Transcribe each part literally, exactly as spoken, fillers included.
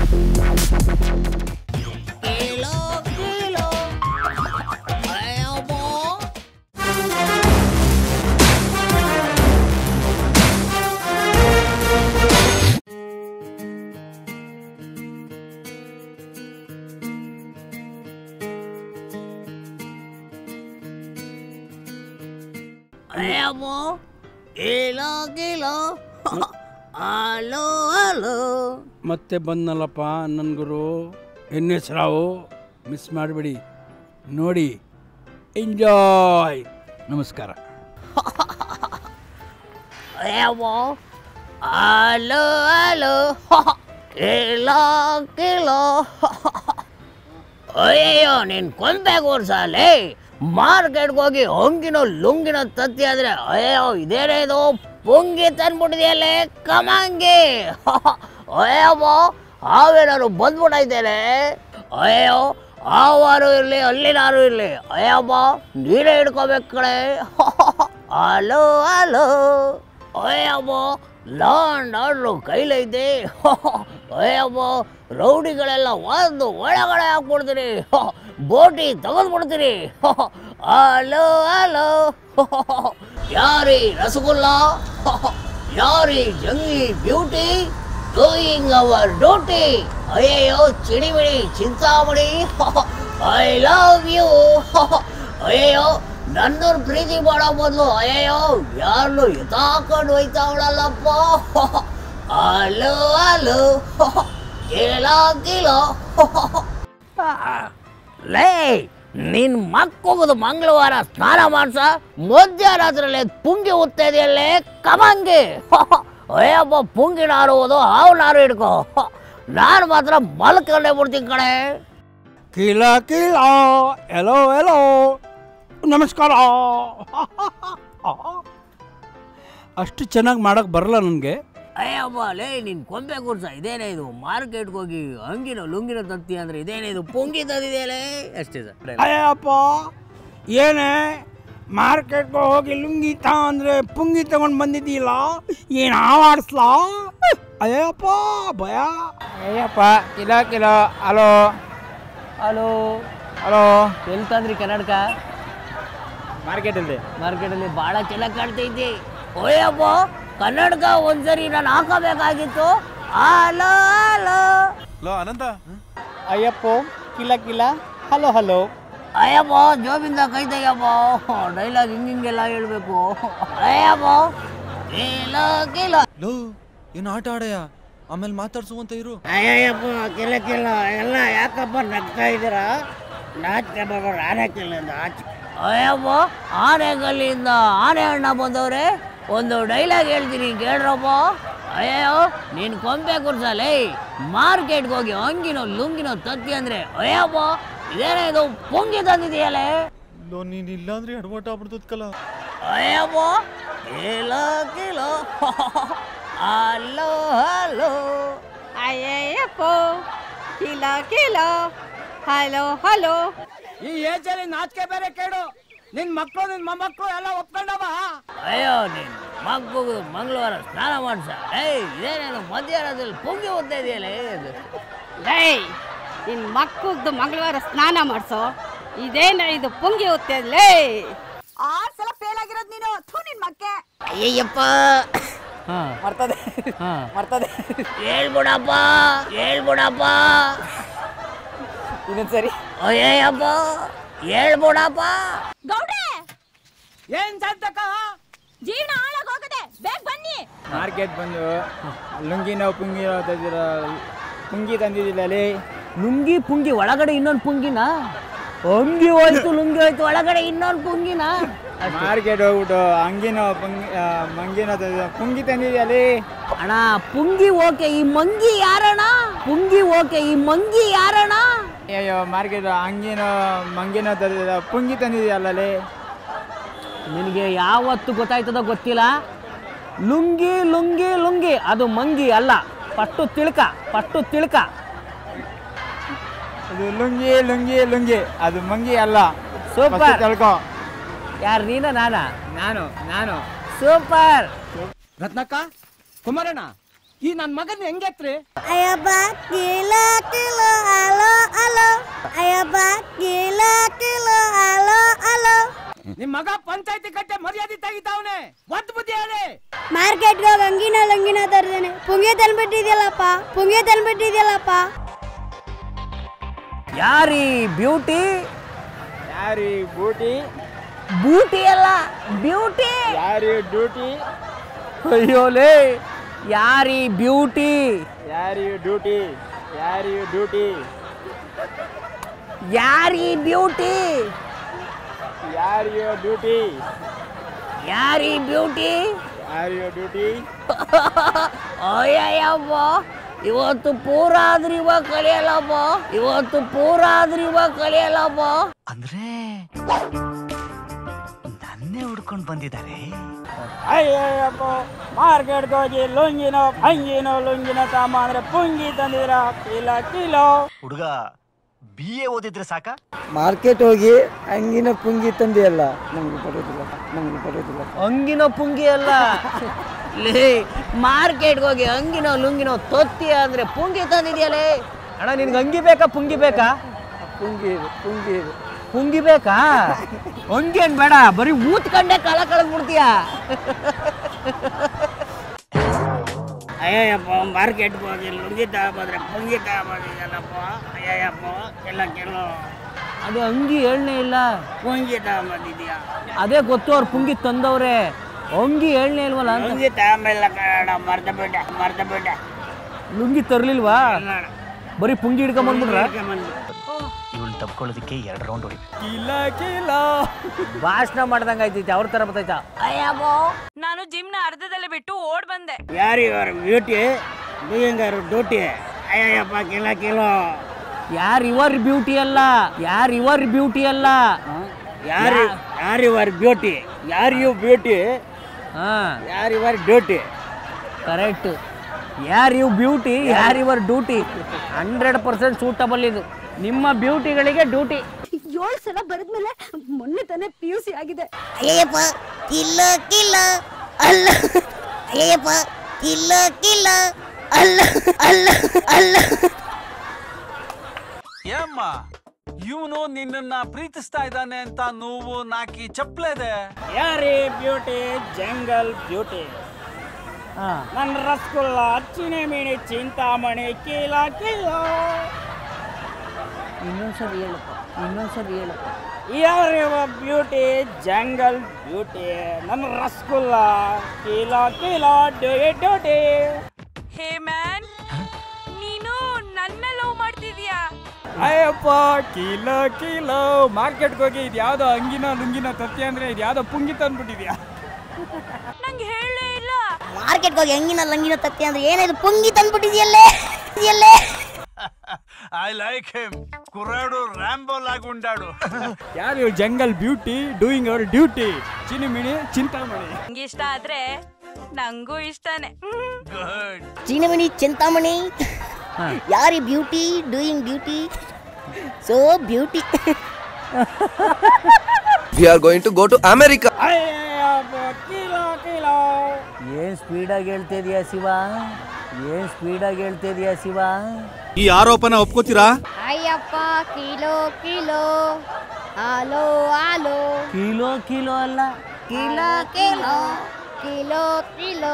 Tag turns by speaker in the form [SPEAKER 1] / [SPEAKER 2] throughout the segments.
[SPEAKER 1] Ayamo, Kila Kila, hello hello.
[SPEAKER 2] ಮತ್ತೆ ಬಂದನಲ್ಲಪ್ಪ ನನ್ನ ಗುರು ಎನ್ ಎಸ್ ರಾವ್ ಮಿಸ್ ಮಾಡಬೇಡಿ ನೋಡಿ ಎಂಜಾಯ್ ನಮಸ್ಕಾರ
[SPEAKER 1] Ayamo, hello hello, Kila Kila. ಅಯ್ಯೋ ನೀನ್ ಕೊಂಬೆ ಕೂರ್ಸಲೇ ಮಾರ್ಕೆಟ್ಗೆ ಹೋಗಿ ಹೊಂಗಿನ ಲುಂಗಿನ ತತ್ತಿ ಆದ್ರೆ ಅಯ್ಯೋ ಇದೇನೇ ಇದು ಪುಂಗಿ ತಂದ್ಬಿಟ್ಟಿದೆಯಲ್ಲೇ ಕಮಂಗಿ ಅಯ್ಯಮ್ಮ ಹಾವೇನಾರು ಬಂದ್ಬಿಟ್ಟೈತೇನೆ ಅಯ್ಯೋ ಹಾವಾರು ಇರಲಿ ಅಲ್ಲಿನಾರು ಇರಲಿ ಅಯ್ಯಮ್ಮ ನೀನೇ ಹಿಡ್ಕೋಬೇಕು ಕಡೆ ಹಲೋ ಹಲೋ ಅಯ್ಯಮ್ಮ ಲಾಂಡ್ ಆಡ್ರು ಕೈಲೈತೆ ಅಯ್ಯಮ್ಮ ರೌಡಿಗಳೆಲ್ಲ ಒಂದು ಒಳಗಡೆ ಹಾಕ್ಬಿಡ್ತೀನಿ ಬೋಟಿ ತೆಗೆದ್ಬಿಡ್ತೀನಿ ಹಲೋ ಹಲೋ ಯಾರಿ ರಸಗುಲ್ಲ ಯಾರಿ ಜಂಗಿ ಬ್ಯೂಟಿ ಡೂಯಿಂಗ್ ಅವರ್ ಡ್ಯೂಟಿ ಅಯ್ಯೋ ಚಿಡಿಮಿಡಿ ಚಿಂತಾಮಣಿ ಐ ಲವ್ ಯು ಅಯ್ಯೋ ನನ್ನವ್ರ ಪ್ರೀತಿ ಮಾಡೋ ಬದಲು ಅಯ್ಯೋ ಯಾರನ್ನು ಎತ್ತಾಕೊಂಡು ಹೋಯ್ತಾವಳಲ್ಲಪ್ಪ ಹಲೋ ಹಲೋ ಕಿಲ ಕಿಲ ಲೇ ನಿನ್ ಮಕ್ಕೋಗೋದು ಮಂಗಳವಾರ ಸ್ನಾನ ಮಾಡ್ಸ ಮಧ್ಯರಾತ್ರಿಯಲ್ಲಿ ಪುಂಗಿ ಉತ್ತಾ ಇದೆಯಲ್ಲೇ ಕಮಂಗಿ ಅಯ್ಯಪ್ಪ ಪುಂಗಿ ನಾರುವುದು ಹಾವು ನಾರು ಹಿಡ್ಕೊ ನಾನು ಮಾತ್ರ ಮಲ್ಕೊಂಡೇ ಬಿಡ್ತೀನಿ ಕಣೆ
[SPEAKER 2] ಕಿಲ ಕಿಲ ಎಲೋ ಎಲೋ ನಮಸ್ಕಾರ ಅಷ್ಟು ಚೆನ್ನಾಗಿ ಮಾಡಕ್ಕೆ ಬರಲ್ಲ ನನಗೆ
[SPEAKER 1] ಅಯ್ಯಪ್ಪ ಲೇ ನಿನ್ ಕೊಂಬೆ ಕೂರ್ಸ ಇದೇನೇ ಇದು ಮಾರ್ಕೆಟ್ಗೆ ಹೋಗಿ ಹಂಗಿನ ಲುಂಗಿನ ತತ್ತಿ ಅಂದ್ರೆ ಇದೇನೇ ಇದು ಪುಂಗಿ ತಂದಿದೆಯಲ್ಲೇ ಅಷ್ಟೇ ಸರ್
[SPEAKER 2] ಅಯ್ಯಪ್ಪ ಏನೇ ಮಾರ್ಕೆಟ್ಗೆ ಹೋಗಿ ಲುಂಗಿ ತಾ ಅಂದರೆ ಪುಂಗಿ ತಗೊಂಡು ಬಂದಿದ್ದೀಲ್ಲ ಏನು ಆವಾಡಿಸ್ಲಾ ಅಯ್ಯಪ್ಪ ಭಯ
[SPEAKER 3] ಅಯ್ಯಪ್ಪ ಕಿಲ ಕಿಲ ಹಲೋ ಹಲೋ ಹಲೋ ಎಲ್ಲಿ ತಂದ್ರಿ ಕನ್ನಡಕ ಮಾರ್ಕೆಟಲ್ಲಿ
[SPEAKER 1] ಮಾರ್ಕೆಟಲ್ಲಿ ಭಾಳ ಚೆನ್ನಾಗಿ ಕಾಣ್ತೈತಿ ಓಯಪ್ಪ ಕನ್ನಡಕ ಒಂದ್ಸರಿ ನಾನು ಹಾಕಬೇಕಾಗಿತ್ತು ಹಲೋ ಹಲೋ
[SPEAKER 4] ಲೋ ಅನಂತ
[SPEAKER 3] ಅಯ್ಯಪ್ಪ ಕಿಲ ಕಿಲ ಹಲೋ ಹಲೋ
[SPEAKER 1] ಅಯ್ಯಪ್ಪ ಜೋಬಿಂದ ಕೈ ತೆಗಿಯಪ್ಪ ಡೈಲಾಗ್ ಹಿಂಗಿಂಗೆಲ್ಲ ಹೇಳ್ಬೇಕು ಅಯ್ಯಪ್ಪ ಕಿಲ ಕಿಲ
[SPEAKER 4] ಲೋ ಏನು ಆಟ ಆಡಯ್ಯ ಆಮೇಲೆ ಮಾತಾಡ್ಸುವಂತ ಇರು
[SPEAKER 1] ಅಯ್ಯಪ್ಪ ಕಿಲ ಕಿಲ ಎಲ್ಲ ಯಾಕಪ್ಪ ನಗ್ತಾ ಇದ್ದೀರಾ ನಾಚಿಕೆ ಬರೋರು ಆನೆ ಕಿಲ್ಲಿಂದ ಆಚೆ ಅಯ್ಯಪ್ಪ ಆನೆಗಲ್ಲಿಂದ ಆನೆ ಅಣ್ಣ ಬಂದವ್ರೆ ಒಂದು ಡೈಲಾಗ್ ಹೇಳ್ತೀನಿ ಕೇಳ್ರಪ್ಪ ಅಯ್ಯೋ ನೀನು ಕೊಂಬೆ ಕುರ್ಸಲೇ ಮಾರ್ಕೆಟ್ಗೆ ಹೋಗಿ ಹಂಗಿನೋ ಲುಂಗಿನೋ ತತ್ತಿ ಅಂದ್ರೆ ಅಯ್ಯಪ್ಪ ಇದೇನೇ ಇದು ಪುಂಗಿ ತಂದಿದೆಯಲ್ಲೇ
[SPEAKER 4] ಲೋ ನೀನ್ ಇಲ್ಲ ಅಂದ್ರೆ ಎಡವಟ ಆಗ್ಬಿಡ್ತದಲ್ಲ
[SPEAKER 1] ಅಯ್ಯಪ್ಪ ಕಿಲ ಕಿಲ ಹಲೋ ಹಲೋ
[SPEAKER 5] ಅಯ್ಯಪ್ಪ ಕಿಲ ಕಿಲ ಹಲೋ ಹಲೋ
[SPEAKER 2] ಈ ಏಜಲ್ಲಿ ನಾಚಿಕೆ ಬೇರೆ ಕೇಳು ನಿನ್ನ ಮಕ್ಕಳು ನಿನ್ನ ಮೊಮ್ಮಕ್ಕಳು ಎಲ್ಲ ಒಪ್ಕೊಂಡವ
[SPEAKER 1] ಅಯ್ಯೋ ನೀನು ಮಕ್ಕಳು ಮಂಗಳವಾರ ಸ್ನಾನ ಮಾಡ್ಸ ಏಯ್ ಇದೇನೇನು ಮಧ್ಯರಾತ್ರಿಯಲ್ಲಿ ಪುಂಗಿ ಓದ್ತಾ ಇದೆಯಲ್ಲೇ
[SPEAKER 5] ಏಯ್ ನಿನ್ನ ಮಕ್ಕಳದ್ದು ಮಂಗಳವಾರ ಸ್ನಾನ ಮಾಡಿಸೋ ಇದೇನ ಇದು ಪುಂಗಿ ಹೊತ್ತಲೇ ಆರು ಸಲ ಫೇಲ್ ಆಗಿರೋದು ನೀನು ಥೂ ನಿನ್ನ ಮಕ್ಕೆ
[SPEAKER 1] ಅಯ್ಯಪ್ಪ
[SPEAKER 3] ಮರ್ತದೆ ಮರ್ತದೆ
[SPEAKER 1] ಹೇಳ್ಬಿಡಪ್ಪ ಹೇಳ್ಬಿಡಪ್ಪ
[SPEAKER 3] ಇನ್ನೊಂದ್ಸರಿ
[SPEAKER 1] ಅಯ್ಯಪ್ಪ ಹೇಳ್ಬಿಡಪ್ಪ
[SPEAKER 5] ಗೌಡ್ರೆ
[SPEAKER 2] ಏನ್ ಸಂತಕ
[SPEAKER 5] ಜೀವನ ಹಾಳಾಗೋಗದೆ ಬೇಗ ಬನ್ನಿ
[SPEAKER 3] ಮಾರ್ಕೆಟ್ ಬಂದು ಲುಂಗಿನ ಪುಂಗಿ ತಂದಿರ ಪುಂಗಿ ತಂದಿದ್ದಿಲ್ಲ ಅಲ್ಲಿ
[SPEAKER 1] ಲುಂಗಿ ಪುಂಗಿ ಒಳಗಡೆ ಇನ್ನೊಂದು ಪುಂಗಿನ ಹಂಗಿ ಹೋಯ್ತು ಲುಂಗಿ ಹೋಯ್ತು ಒಳಗಡೆ ಇನ್ನೊಂದು ಪುಂಗಿನ
[SPEAKER 3] ಮಾರ್ಕೆಟ್ ಹೋಗ್ಬಿಟ್ಟು ಹಂಗಿನ ಪುಂಗಿ ಮಂಗಿನ ಪುಂಗಿ ತಂದಿದ್ದಲ್ಲಿ
[SPEAKER 1] ಅಣ್ಣ ಪುಂಗಿ ಓಕೆ ಈ ಮಂಗಿ ಯಾರಣ್ಣ ಪುಂಗಿ ಓಕೆ ಈ ಮಂಗಿ ಯಾರಣ್ಣ
[SPEAKER 3] ಅಯ್ಯೋ ಮಾರ್ಕೆಟ್ ಹಂಗಿನ ಮಂಗಿನ ತಂದಿದ್ದ ಪುಂಗಿ ತಂದಿದ್ಯಲ್ಲಲ್ಲಿ
[SPEAKER 1] ನಿನಗೆ ಯಾವತ್ತು ಗೊತ್ತಾಯ್ತದೋ ಗೊತ್ತಿಲ್ಲ ಲುಂಗಿ ಲುಂಗಿ ಲುಂಗಿ ಅದು ಮಂಗಿ ಅಲ್ಲ ಪಟ್ಟು ತಿಳ್ಕ ಪಟ್ಟು ತಿಳ್ಕ
[SPEAKER 3] ಅದು ಲುಂಗಿ ಲುಂಗಿ ಲುಂಗಿ ಅದು ಮಂಗಿ ಅಲ್ಲ
[SPEAKER 1] ಸೂಪರ್
[SPEAKER 3] ತಿಳ್ಕೊ
[SPEAKER 1] ಯಾರು ನೀನ ನಾನಾ
[SPEAKER 3] ನಾನು ನಾನು
[SPEAKER 1] ಸೂಪರ್
[SPEAKER 2] ರತ್ನಕ್ಕ ಕುಮಾರಣ್ಣ ಈ ನನ್ ಮಗನ್ ಹೆಂಗೆತ್ರಿ?
[SPEAKER 6] ಅಯ್ಯಬ್ಬ ಕಿಲ ಕಿಲ ಅಲೋ ಅಲೋ ಅಯ್ಯಬ್ಬ ಕಿಲ ಕಿಲ ಅಲೋ ಅಲೋ.
[SPEAKER 2] ನಿಮ್ ಮಗ ಪಂಚಾಯತಿ ಕಟ್ಟೆ ಮರ್ಯಾದೆ ತೆಗಿತಾವನೆ. ಒತ್ತು ಬುದ್ಧಿ ಹೇಳಿ.
[SPEAKER 6] ಮಾರ್ಕೆಟ್ಗೆ ಹೋಗಿ ಅಂಗಿನ ಲಂಗಿನ ತರ್ದೇನೆ. ಪುಂಗಿ ತಂದ್ಬಿಟ್ಟಿದ್ಯಲ್ಲಪ್ಪ, ಪುಂಗಿ ತಂದ್ಬಿಟ್ಟಿದ್ಯಲ್ಲಪ್ಪ.
[SPEAKER 1] ಯಾರಿ ಬ್ಯೂಟಿ?
[SPEAKER 3] ಯಾರಿ ಬೂಟಿ?
[SPEAKER 1] ಬೂಟಿ ಅಲ್ಲ, ಬ್ಯೂಟಿ.
[SPEAKER 3] ಯಾರಿ ಡ್ಯೂಟಿ?
[SPEAKER 1] ಅಯ್ಯೋಲೇ, ಯಾರಿ ಬ್ಯೂಟಿ?
[SPEAKER 3] ಯಾರಿ ಡ್ಯೂಟಿ? ಯಾರಿ ಡ್ಯೂಟಿ?
[SPEAKER 1] ಯಾರಿ ಬ್ಯೂಟಿ?
[SPEAKER 3] ಯಾರಿ ಡ್ಯೂಟಿ?
[SPEAKER 1] ಯಾರಿ ಬ್ಯೂಟಿ?
[SPEAKER 3] ಯಾರಿ ಡ್ಯೂಟಿ?
[SPEAKER 1] ಅಯ್ಯಯ್ಯಪ್ಪ, ಇವತ್ತು ಪೂರ ಆದ್ರೂ ಇವಾಗ ಕಲಿಯಲ್ಲಪ್ಪ, ಇವತ್ತು ಪೂರ ಆದ್ರೂ ಇವಾಗ ಕಲಿಯಲ್ಲಪ್ಪ.
[SPEAKER 7] ಅಂದ್ರೆ ನನ್ನೇ ಹುಡ್ಕೊಂಡು ಬಂದಿದ್ದಾರೆ.
[SPEAKER 3] ಅಯ್ಯಯ್ಯಪ್ಪ, ಮಾರ್ಕೆಟ್ಗೆ ಹೋಗಿ ಲುಂಗಿನೋ ಅಂಗಿನೋ ಲುಂಗಿನೋ ತಾಮ ಅಂದ್ರೆ ಪುಂಗಿ ತಂದಿದ್ರ ಕಿಲ ಕಿಲೋ.
[SPEAKER 7] ಹುಡುಗ ಬಿ ಎ ಓದಿದ್ರೆ ಸಾಕ?
[SPEAKER 3] ಮಾರ್ಕೆಟ್ ಹೋಗಿ ಅಂಗಿನ ಪುಂಗಿ ತಂದಿಯಲ್ಲ, ನಂಗೆ ಬರೋದಿಲ್ಲ, ನಂಗೆ ಬರೋದಿಲ್ಲ.
[SPEAKER 1] ಅಂಗಿನೋ ಪುಂಗಿ ಅಲ್ಲ ಲೇ, ಮಾರ್ಕೆಟ್ಗೆ ಹೋಗಿ ಅಂಗಿನೋ ಲುಂಗಿನೋ ತೊತ್ತಿ ಅಂದ್ರೆ ಪುಂಗಿ ತಂದಿದ್ಯಲೇ. ಅಣ್ಣ ನಿನ್ಗೆ ಅಂಗಿ ಬೇಕಾ ಪುಂಗಿ ಬೇಕಾ?
[SPEAKER 3] ಪುಂಗಿ ಪುಂಗಿ
[SPEAKER 1] ಪುಂಗಿ ಬೇಕಾ? ಅಂಗಿ ಏನ್ ಬೇಡ, ಬರೀ ಊತ್ಕಂಡೆ ಕಾಲ ಕಳೆದ್ಬಿಡ್ತೀಯ. ಅಯ್ಯಯ್ಯಪ್ಪ, ಮಾರ್ಕೆಟ್ಗೆ ಹೋಗಿ ಲುಂಗಿ ತಗೊಂಡ್ರೆ ಪುಂಗಿ ತಗೊಂಬಂದಿದ್ದಲ್ಲಪ್ಪ. ಅಯ್ಯಯ್ಯಪ್ಪ, ಎಲ್ಲ ಕೆಲವು ಅದು ಅಂಗಿ ಎಣ್ಣೆ ಇಲ್ಲ, ಪುಂಗಿ ತಗೊಂಬಂದಿದ್ಯಾ. ಅದೇ ಗೊತ್ತು, ಅವ್ರು ಪುಂಗಿ ತಂದವ್ರೆ, ಅಂಗಿ ಎಣ್ಣೆ ಇಲ್ವಲ್ಲ ಅಂತ. ಲುಂಗಿ ತಗೊಂಬಿಲ್ಲ ಕಣ, ಮರ್ತ ಬಿಟ್ಟೆ ಮರ್ತ ಬಿಟ್ಟೆ ಲುಂಗಿ ತರ್ಲಿಲ್ವಾ? ಬರೀ ಪುಂಗಿ ಹಿಡ್ಕೊಂಬಂದ್ಬಿಟ್ರ?
[SPEAKER 7] ಇವಳು ತಪ್ಕೊಳ್ಳೋದಕ್ಕೆ ಎರಡು ರೌಂಡ್ ಹೊಡಿ.
[SPEAKER 3] ಕಿಲ ಕಿಲ
[SPEAKER 1] ಭಾಷಣ ಮಾಡ್ದಂಗ ಆಯ್ತೈತಿ, ಅವ್ರ ತರ ಬರ್ತೈತ. ಅಯ್ಯಪ್ಪೋ,
[SPEAKER 5] ನಾನು ಜಿಮ್ನ ಅರ್ಧದಲ್ಲೇ ಬಿಟ್ಟು ಓಡ್ ಬಂದೆ.
[SPEAKER 1] ಯಾರು ಇವರು ಬ್ಯೂಟಿ ಡೂಯಿಂಗ್ ಡ್ಯೂಟಿ? ಅಯ್ಯಪ್ಪ, ಕಿಲ ಕಿಲೋ. ಯಾರು ಇವರ್ ಬ್ಯೂಟಿ ಅಲ್ಲ, ಯಾರು ಇವರ್ ಬ್ಯೂಟಿ ಅಲ್ಲ, ಯಾರು ಯಾರು ಇವರ್ ಬ್ಯೂಟಿ? ಯಾರು ಇವ್ ಬ್ಯೂಟಿ? ಹಾ, ಯಾರು ಇವರ್ ಡ್ಯೂಟಿ? ಕರೆಕ್ಟ್. ಯಾರು ಇವ್ ಬ್ಯೂಟಿ, ಯಾರು ಇವರ್ ಡ್ಯೂಟಿ? ಹಂಡ್ರೆಡ್ ಪರ್ಸೆಂಟ್ ಸೂಟಬಲ್ ಇದು ನಿಮ್ಮ ಬ್ಯೂಟಿಗಳಿಗೆ ಡ್ಯೂಟಿ.
[SPEAKER 6] ಏಳು ಸಲ ಬರೆದ್ಮೇಲೆ ಮೊನ್ನೆ ತಾನೇ ಪಿ ಯು ಸಿ ಆಗಿದೆ.
[SPEAKER 8] ಅಯ್ಯಪ್ಪ ಕಿಲ ಕಿಲ ಅಲ್ಲ, ಅಯ್ಯಪ್ಪ ಕಿಲ ಕಿಲ ಅಲ್ಲ ಅಲ್ಲ ಅಲ್ಲ.
[SPEAKER 9] ಏಮ್ಮ ಇವನು ನಿನ್ನನ್ನ ಪ್ರೀತಿಸ್ತಾ ಇದ್ದಾನೆ ಅಂತ ನೋವು ನಾಕಿ ಚಪ್ಲೆದೆ.
[SPEAKER 3] ಯಾರಿ ಬ್ಯೂಟಿ? Jungle beauty. ನನ್ನ ರಸಗುಲ್ಲ ಚಿನಿ ಮಿಣಿ ಚಿಂತಾಮಣಿ ಕಿಲ ಕಿಲೋ.
[SPEAKER 1] ಇನ್ನೊಂದ್ಸರಿ ಹೇಳಪ್ಪ, ಇನ್ನೊಂದ್ಸರಿ ಹೇಳಪ್ಪ.
[SPEAKER 3] ಯಾರಿವ ಬ್ಯೂಟಿ? Jungle beauty. ನನ್ನ ರಸಗುಲ್ಲ ಕಿಲ ಕಿಲ ಡ್ಯೂಟಿ.
[SPEAKER 5] ಹೇ ಮ್ಯಾನ್, ನೀನು ನನ್ನ ಲವ್ ಮಾಡ್ತಿದ್ಯಾ?
[SPEAKER 3] ಅಯ್ಯಪ್ಪ, ಕಿಲ ಕಿಲ. ಮಾರ್ಕೆಟ್ಗೆ ಹೋಗಿ ಇದು ಯಾವ್ದೋ ಅಂಗಿನ ಲುಂಗಿನ ತತ್ತಿ ಅಂದ್ರೆ ಇದು ಯಾವ್ದೋ ಪುಂಗಿ ತಂದ್ಬಿಟ್ಟಿದ್ಯಾ?
[SPEAKER 5] ನಂಗೆ ಹೇಳೇ ಇಲ್ಲ.
[SPEAKER 8] ಮಾರ್ಕೆಟ್ಗೆ ಹೋಗಿ ಅಂಗಿನ ಲಂಗಿನ ತತ್ತಿ ಅಂದ್ರೆ ಏನಿದು ಪುಂಗಿ ತಂದ್ಬಿಟ್ಟಿದ್ಯಲ್ಲೇ ಎಲ್ಲೇ.
[SPEAKER 9] I like him. ಕುರಾಡು ರ್ಯಾಂಬೋಲ್ ಆಗಿ ಉಂಡಾಡು.
[SPEAKER 3] ಯಾರು jungle beauty doing our duty? ಚಿನಿ ಮಿಣಿ ಚಿಂತಾಮಣಿ.
[SPEAKER 5] ನಂಗೆ ಇಷ್ಟ ಆದ್ರೆ ನಂಗೂ ಇಷ್ಟನೇ.
[SPEAKER 9] ಗುಡ್.
[SPEAKER 8] ಚಿನಿಮಣಿ ಚಿಂತಾಮಣಿ. ಯಾರಿ beauty doing duty? So beauty.
[SPEAKER 10] We are going to go to America.
[SPEAKER 3] ಅಯ್ಯಪ್ಪ, ಕಿಲ ಕಿಲ.
[SPEAKER 1] ಏನ್ ಸ್ಪೀಡಾಗಿ ಹೇಳ್ತಿದ್ಯಾ ಶಿವ, ಏನ್ ಸ್ಪೀಡಾಗಿ ಹೇಳ್ತಿದ್ಯಾ ಶಿವ.
[SPEAKER 10] ಈ ಆರೋಪನ ಒಪ್ಕೋತೀರಾ?
[SPEAKER 6] ಅಯ್ಯಪ್ಪ ಕಿಲೋ ಕಿಲೋ ಆಲೋ ಆಲೋ.
[SPEAKER 1] ಕಿಲೋ ಕಿಲೋ ಅಲ್ಲ, ಕಿಲ
[SPEAKER 6] ಕಿಲೋ ಕಿಲೋ ಕಿಲೋ.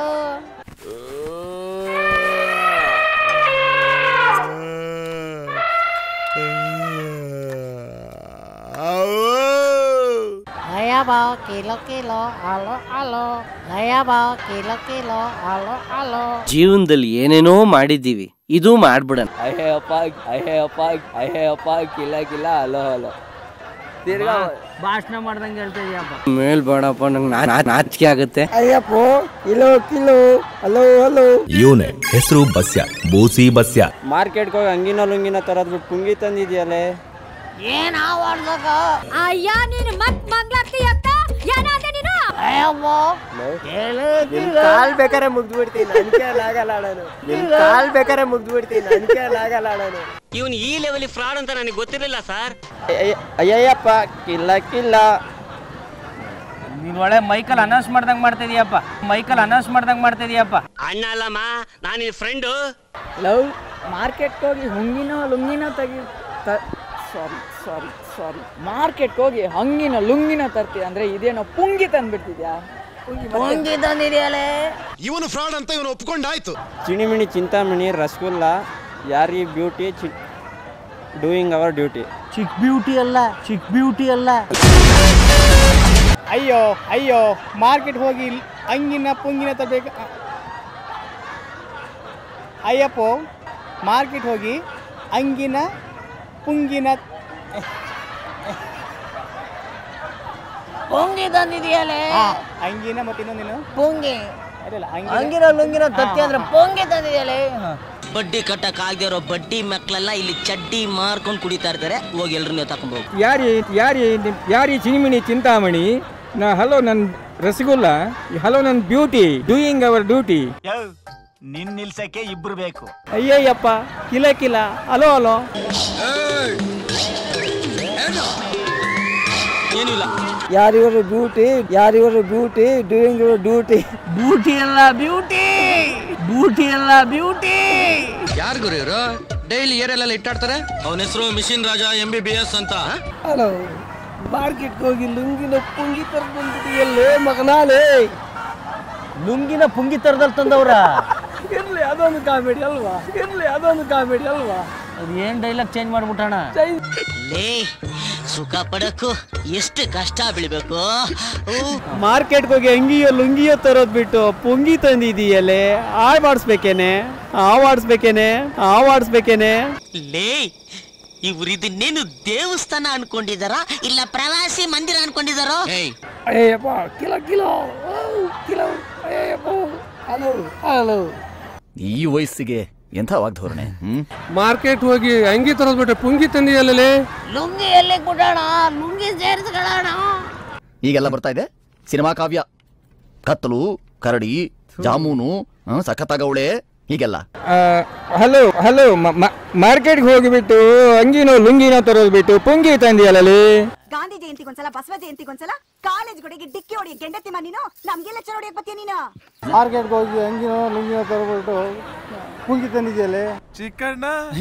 [SPEAKER 1] ಅಯ್ಯಬ್ಬ, ಕಿಲೋ ಕಿಲೋ ಅಲೋ ಅಲೋ. ಅಯ್ಯಬ್ಬ, ಕಿಲೋ ಕಿಲೋ ಅಲೋ ಅಲೋ.
[SPEAKER 2] ಜೀವನದಲ್ಲಿ ಏನೇನೋ ಮಾಡಿದ್ದೀವಿ, ಇದು ಮಾಡ್ಬಿಡಣ.
[SPEAKER 3] ಅಯ್ಯಪ್ಪ ಅಯ್ಯಪ್ಪ ಅಯ್ಯಪ್ಪ ಕಿಲ ಕಿಲ ಅಲೋ ಅಲೋ. ತಿರ್ಗಾ
[SPEAKER 1] ಭಾಷಣ ಮಾಡ್ದಂಗೆ ಹೇಳ್ತಿದ್ಯಪ್ಪ.
[SPEAKER 2] ಮೇಲ್ ಬೇಡಪ್ಪ, ನಂಗೆ ನಾಚಿಕೆ ಆಗುತ್ತೆ.
[SPEAKER 3] ಅಯ್ಯಪ್ಪ ಕಿಲೋ ಕಿಲೋ ಅಲೋ ಅಲೋ.
[SPEAKER 10] ಇವನೇ ಹೆಸರು ಬಸ್ಯ, ಬೂಸಿ ಬಸ್ಯ.
[SPEAKER 3] ಮಾರ್ಕೆಟ್ಗೆ ಹೋಗಿ ಅಂಗಿನ ಲುಂಗಿನ ತರದ್ಬಿಟ್ಟು ಪುಂಗಿ ತಂದಿದ್ಯಲ್ಲೇ.
[SPEAKER 1] ಏನ್ ಆವಾಡ್ದಕ್ಕ?
[SPEAKER 6] ಅಯ್ಯ ನೀನು ಮತ್ ಮಂಗ್ಲಾಗ್ತಿ ಅಕ್ಕ, ಏನಾದೆ ನೀನು?
[SPEAKER 1] ಅಯ್ಯಮ್ಮ,
[SPEAKER 3] ನಿಮ್ ಕಾಲ್ ಬೇಕಾರೆ ಮುಗ್ದ್ಬಿಡ್ತೀನಿ, ನನ್ ಕೈಯಲ್ಲಿ ಆಗಲ್ಲ ನಾನು. ನಿಮ್ ಕಾಲ್ ಬೇಕಾರೆ ಮುಗ್ದ್ಬಿಡ್ತೀನಿ, ನನ್ ಕೈಯಲ್ಲಿ ಆಗಲ್ಲ ನಾನು.
[SPEAKER 2] ಇವನು ಈ ಲೆವೆಲ್ ಫ್ರಾಡ್ ಅಂತ ನನಗೆ ಗೊತ್ತಿರಲಿಲ್ಲ ಸರ್.
[SPEAKER 3] ಅಯ್ಯಯ್ಯಪ್ಪ ಕಿಲ್ಲ ಕಿಲ್ಲ.
[SPEAKER 1] ನಿನ್ನ
[SPEAKER 2] ಒಂದು ಒಳ್ಳೆ ಮೈಕಲ್ ಅನೌನ್ಸ್ ಮಾಡ್ದಂಗೆ ಮಾಡ್ತಿದೀಯಪ್ಪ ಮೈಕಲ್ ಅನೌನ್ಸ್ ಮಾಡ್ದಂಗೆ ಮಾಡ್ತಿದೀಯಪ್ಪ
[SPEAKER 1] ಅಣ್ಣ ಅಲ್ಲಮ್ಮ ನಾನು ನಿನ್ನ ಫ್ರೆಂಡು.
[SPEAKER 3] ಲವ್ ಮಾರ್ಕೆಟ್ಗೆ ಹೋಗಿ ಹುಂಗಿನ ಲುಂಗಿನ ತೆಗಿ ಸಾರಿ ಸಾರಿ ಸಾರಿ ಮಾರ್ಕೆಟ್ಗೆ ಹೋಗಿ ಹಂಗಿನ ಲುಂಗಿನ ತರ್ತೀಯ ಅಂದರೆ ಇದೇನೋ ಪುಂಗಿ ತಂದ್ಬಿಡ್ತಿದ್ಯಾ?
[SPEAKER 1] ಪುಂಗಿ ತಂದಿದೆಯಲ್ಲೇ.
[SPEAKER 11] ಇವನು ಫ್ರಾಡ್ ಅಂತ ಇವನು ಒಪ್ಕೊಂಡಾಯ್ತು.
[SPEAKER 3] ಚಿಣಿಮಿಣಿ ಚಿಂತಾಮಣಿ ರಸಗುಲ್ಲ ಯಾರಿ ಬ್ಯೂಟಿ ಚಿ ಡೂಯಿಂಗ್ ಅವರ್ ಡ್ಯೂಟಿ.
[SPEAKER 1] ಚಿಕ್ ಬ್ಯೂಟಿ ಅಲ್ಲ, ಚಿಕ್ ಬ್ಯೂಟಿ ಅಲ್ಲ.
[SPEAKER 3] ಅಯ್ಯೋ ಅಯ್ಯೋ ಮಾರ್ಕೆಟ್ ಹೋಗಿ ಹಂಗಿನ ಪುಂಗಿನ ತರಬೇಕು. ಅಯ್ಯಪ್ಪ ಮಾರ್ಕೆಟ್ ಹೋಗಿ ಹಂಗಿನ ಪುಂಗಿನ
[SPEAKER 1] ಪುಂಗಿ ತಂದಿದೆಯಲ್ಲೇ.
[SPEAKER 3] ಹಂಗಿನ ಮತ್ತೆ ಇನ್ನೊಂದೇನು
[SPEAKER 1] ಪುಂಗಿ
[SPEAKER 3] ಅದಲ್ಲ
[SPEAKER 1] ಹಂಗಿನ ಲುಂಗಿನ ತತ್ತಿ ಅಂದ್ರೆ ಪುಂಗಿ ತಂದಿದೆಯಲ್ಲೇ.
[SPEAKER 12] ಬಡ್ಡಿ ಕಟ್ಟಕ್ ಆಗದಿರೋ ಬಡ್ಡಿ ಮಕ್ಕಳೆಲ್ಲ ಇಲ್ಲಿ ಚಡ್ಡಿ ಮಾರ್ಕೊಂಡು ಕುಡಿತಾ ಇರ್ತಾರೆ. ಹೋಗಿ ಎಲ್ರು ನೀವು ತಕೊಂಡ್ಬೋಗಿ.
[SPEAKER 3] ಯಾರಿ ಯಾರಿ ಯಾರಿ ಚಿಣಿಮಿಣಿ ಚಿಂತಾಮಣಿ ನಾ ಹಲೋ ನನ್ನ ರಸಗುಲ್ಲ ಹಲೋ ನನ್ನ ಬ್ಯೂಟಿ ಡೂಯಿಂಗ್ ಅವರ್ ಡ್ಯೂಟಿ.
[SPEAKER 7] ನಿನ್ ನಿಲ್ಸಕ್ಕೆ ಇಬ್ರು ಬೇಕು.
[SPEAKER 3] ಅಯ್ಯಯ್ಯಪ್ಪ ಕಿಲ ಕಿಲ ಹಲೋ ಹಲೋ
[SPEAKER 12] ಏನಿಲ್ಲ.
[SPEAKER 3] ಯಾರಿವರು ಬ್ಯೂಟಿ ಯಾರಿವರು beauty doing your duty.
[SPEAKER 1] Beauty ಅಲ್ಲ ಬ್ಯೂಟಿ, ಬ್ಯೂಟಿ ಅಲ್ಲ ಬ್ಯೂಟಿ.
[SPEAKER 11] ಯಾರು ಗುರು ಇವರು ಡೈಲಿ ಏರೆಲ್ಲ ಇಟ್ಟಾಡ್ತಾರೆ?
[SPEAKER 12] ಅವನ ಹೆಸರು machine Raja M B B S ಅಂತ.
[SPEAKER 3] ಹಲೋ ಮಾರ್ಕೆಟ್ಗೆ ಹೋಗಿ ಲುಂಗಿನ ಪುಂಗಿ ತರದ್ ಬಂದ್ಬಿಟ್ಟಿಯಲ್ಲೇ ಮಗನಾಲೇ.
[SPEAKER 1] ಲುಂಗಿನ ಪುಂಗಿ ತರದಲ್ಲಿ ತಂದವ್ರ.
[SPEAKER 3] ಇರ್ಲಿ ಅದೊಂದು ಕಾಮಿಡಿ ಅಲ್ವಾ, ಇರ್ಲಿ ಅದೊಂದು ಕಾಮಿಡಿ ಅಲ್ವಾ.
[SPEAKER 1] ಅದು ಏನ್ ಡೈಲಾಗ್ ಚೇಂಜ್ ಮಾಡ್ಬಿಟ್ಟಣ.
[SPEAKER 12] ಲೇ ಸುಖ ಪಡಕ್ಕೂ ಎಷ್ಟು ಕಷ್ಟ ಬೀಳ್ಬೇಕು.
[SPEAKER 3] ಮಾರ್ಕೆಟ್ಗೆ ಹೋಗಿ ಅಂಗಿಯೋ ಲುಂಗಿಯೋ ತರೋದ್ ಬಿಟ್ಟು ಪುಂಗಿ ತಂದಿದೀಯಲ್ಲೇ. ಹಾಳು ಮಾಡಿಸ್ಬೇಕೇನೆ ಆವಾಡ್ಸ್ಬೇಕೇನೆ ಆವಾಡ್ಸ್ಬೇಕೇನೆ.
[SPEAKER 12] ಲೇ ಇವ್ರು ಇದನ್ನೇನು ದೇವಸ್ಥಾನ ಅನ್ಕೊಂಡಿದಾರ ಇಲ್ಲ ಪ್ರವಾಸಿ ಮಂದಿರ ಅನ್ಕೊಂಡಿದಾರೋ?
[SPEAKER 3] ಅಯ್ಯಪ್ಪ ಕಿಲ ಕಿಲೋ ಕಿಲೋ ಅಯ್ಯಪ್ಪ ಹಲೋ ಹಲೋ.
[SPEAKER 10] ಈ ವಯಸ್ಸಿಗೆ ಎಂಥ ವಾಗ್ಧೋರಣೆ.
[SPEAKER 11] ಮಾರ್ಕೆಟ್ ಹೋಗಿ ಅಂಗಿ ತರೋದ್ ಬಿಟ್ರೆ ಪುಂಗಿ ತಂದಿಯಲ್ಲೇ.
[SPEAKER 1] ಲುಂಗಿ ಎಲ್ಲಿ ಕೊಡೋಣ, ಲುಂಗಿ ಸೇರಿಸ್ಕೊಳ್ಳೋಣ.
[SPEAKER 10] ಈಗೆಲ್ಲ ಬರ್ತಾ ಇದೆ ಸಿನಿಮಾ ಕಾವ್ಯ. ಕತ್ತಲು ಕರಡಿ ಜಾಮೂನು ಸಖತ್ತಾಗವಳೆ ಹೀಗೆಲ್ಲ.
[SPEAKER 3] ಹಲೋ ಹಲೋ ಮಾರ್ಕೆಟ್ಗೆ ಹೋಗಿಬಿಟ್ಟು ಅಂಗಿನೋ ಲುಂಗಿನೋ ತರೋದು ಬಿಟ್ಟು ಪುಂಗಿ ತಂದಿಯಲ್ಲೇ.
[SPEAKER 5] ಗಾಂಧಿ ಜಯಂತಿಗೊಂದ್ಸಲ ಬಸವ ಜಯಂತಿಗೊಂದ್ಸಲ ಕಾಲೇಜ್ ಕಡೆಗೆ ಡಿಕ್ಕಿ ಹೊಡಿ ಗೆಂಡತಿಮ್ಮ ನೀನು ನಮ್ಗೆಲ್ಲ ಚರ ಹೊಡಿಯಕ್ ಬತ್ತೀಯ ನೀನು.
[SPEAKER 3] ಮಾರ್ಕೆಟ್ಗೆ ಹೋಗಿ ಅಂಗಿನೋ ಲುಂಗಿನೋ ತರೋಬಿಟ್ಟು ಪುಂಗಿ ತಂದಿದೆಯಲ್ಲೇ.
[SPEAKER 11] ಚಿಕ್ಕಣ್ಣ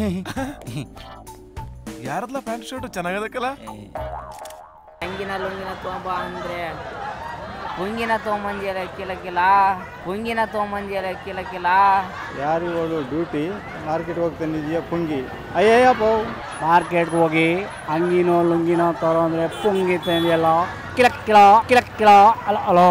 [SPEAKER 11] ಯಾರದ್ಲ ಪ್ಯಾಂಟ್ ಶರ್ಟ್ ಚೆನ್ನಾಗದಕ್ಕಲ್ಲ.
[SPEAKER 2] ಹಂಗಿನ ಲುಂಗಿನ ತೊಗೊಂಬ ಅಂದ್ರೆ ಪುಂಗಿನ ತೊಗೊಂಬಂದಿಯಲ್ಲ ಕಿಲ ಕಿಲ, ಪುಂಗಿನ ತೊಗೊಂಬಂದಿಯಲ್ಲ ಕಿಲ ಕಿಲ.
[SPEAKER 3] ಯಾರಿಗೋಳು ಡ್ಯೂಟಿ ಮಾರ್ಕೆಟ್ಗೆ ಹೋಗಿ ತಂದಿದೀಯ ಪುಂಗಿ. ಅಯ್ಯಯ್ಯಪ್ಪ ಮಾರ್ಕೆಟ್ಗೆ ಹೋಗಿ ಅಂಗಿನೋ ಲುಂಗಿನೋ ತರೋ ಅಂದ್ರೆ ಪುಂಗಿ ತಂದಿಯಲ್ಲ ಕಿಲ ಕಿಲ ಕಿಲ ಕಿಲ ಅಲ್ಲ ಅಲೋ.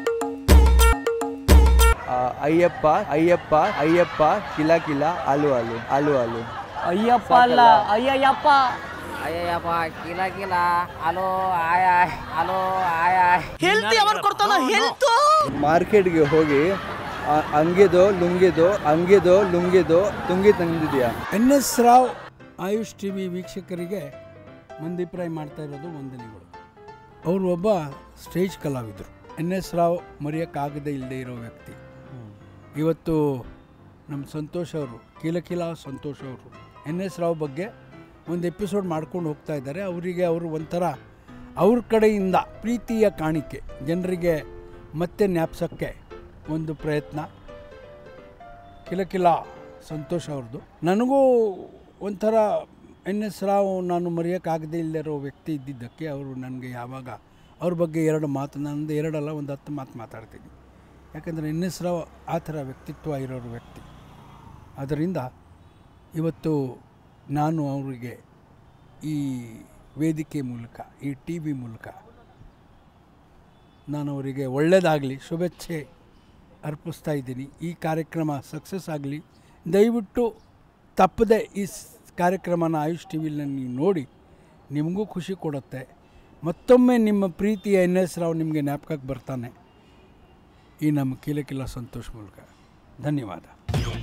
[SPEAKER 3] ಅಯ್ಯಪ್ಪ ಅಯ್ಯಪ್ಪ ಅಯ್ಯಪ್ಪ ಕಿಲ ಕಿಲ ಅಲು ಅಲು ಅಲು ಅಲು.
[SPEAKER 1] ಅಯ್ಯಪ್ಪ ಅಲ್ಲ ಅಯ್ಯಯ್ಯಪ್ಪ.
[SPEAKER 2] ಅಯ್ಯಪ್ಪ ಕಿಲ ಕಿಲ ಅಲೋ ಆಯ ಅಲೋ ಆಯ.
[SPEAKER 1] ಹೆಲ್ತಿ ಅವನ್ ಕೊಡ್ತಾನ ಹೆಲ್ತ್.
[SPEAKER 3] ಮಾರ್ಕೆಟ್ಗೆ ಹೋಗಿ ಅಂಗಿದೋ ಲುಂಗಿದೋ ಅಂಗಿದೋ ಲುಂಗಿದೋ ತುಂಗಿ ತಂದಿದ್ಯಾ. N S Rao Ayush T V ವೀಕ್ಷಕರಿಗೆ ಮಂದಿಪ್ರಾಯ ಮಾಡ್ತಾ ಇರೋದು ವಂದನೆಗಳು. ಅವರು ಒಬ್ಬ ಸ್ಟೇಜ್ ಕಲಾವಿದರು. ಎನ್ ಎಸ್ ರಾವ್ ಮರೆಯೋಕ್ಕಾಗದೇ ಇಲ್ಲದೆ ಇರೋ ವ್ಯಕ್ತಿ. ಇವತ್ತು ನಮ್ಮ ಸಂತೋಷ್ ಅವರು ಕಿಲ ಕಿಲ ಸಂತೋಷ್ ಅವರು ಎನ್ ಎಸ್ ರಾವ್ ಬಗ್ಗೆ ಒಂದು ಎಪಿಸೋಡ್ ಮಾಡ್ಕೊಂಡು ಹೋಗ್ತಾ ಇದ್ದಾರೆ. ಅವರಿಗೆ ಅವರು ಒಂಥರ ಅವ್ರ ಕಡೆಯಿಂದ ಪ್ರೀತಿಯ ಕಾಣಿಕೆ ಜನರಿಗೆ ಮತ್ತೆ ಜ್ಞಾಪಿಸೋಕ್ಕೆ ಒಂದು ಪ್ರಯತ್ನ ಕಿಲ ಕಿಲ ಸಂತೋಷ್ ಅವ್ರದ್ದು. ನನಗೂ ಒಂಥರ ಎನ್ ಎಸ್ ರಾವ್ ನಾನು ಮರೆಯೋಕ್ಕಾಗದೇ ಇಲ್ಲದಿರೋ ವ್ಯಕ್ತಿ ಇದ್ದಿದ್ದಕ್ಕೆ ಅವರು ನನಗೆ ಯಾವಾಗ ಅವ್ರ ಬಗ್ಗೆ ಎರಡು ಮಾತು ನಂದು ಎರಡಲ್ಲ ಒಂದು ಹತ್ತು ಮಾತು ಮಾತಾಡ್ತೀನಿ. ಯಾಕಂದರೆ ಎನ್ ಎಸ್ ರಾವ್ ಆ ಥರ ವ್ಯಕ್ತಿತ್ವ ಇರೋರು ವ್ಯಕ್ತಿ. ಅದರಿಂದ ಇವತ್ತು ನಾನು ಅವರಿಗೆ ಈ ವೇದಿಕೆ ಮೂಲಕ ಈ ಟಿ ವಿ ಮೂಲಕ ನಾನು ಅವರಿಗೆ ಒಳ್ಳೆಯದಾಗಲಿ ಶುಭೇಚ್ಛೆ ಅರ್ಪಿಸ್ತಾ ಇದ್ದೀನಿ. ಈ ಕಾರ್ಯಕ್ರಮ ಸಕ್ಸಸ್ ಆಗಲಿ. ದಯವಿಟ್ಟು ತಪ್ಪದೆ ಈ ಕಾರ್ಯಕ್ರಮನ ಆಯುಷ್ ಟಿ ವಿಲಿ ನೀವು ನೋಡಿ ನಿಮಗೂ ಖುಷಿ ಕೊಡುತ್ತೆ. ಮತ್ತೊಮ್ಮೆ ನಿಮ್ಮ ಪ್ರೀತಿಯ ಎನ್ ಎಸ್ ರಾವ್ ನಿಮಗೆ ಜ್ಞಾಪಕಕ್ಕೆ ಬರ್ತಾನೆ ಈ ನಮ್ಮ ಕಿಲ ಕಿಲ ಸಂತೋಷ್ ಮೂಲಕ. ಧನ್ಯವಾದ.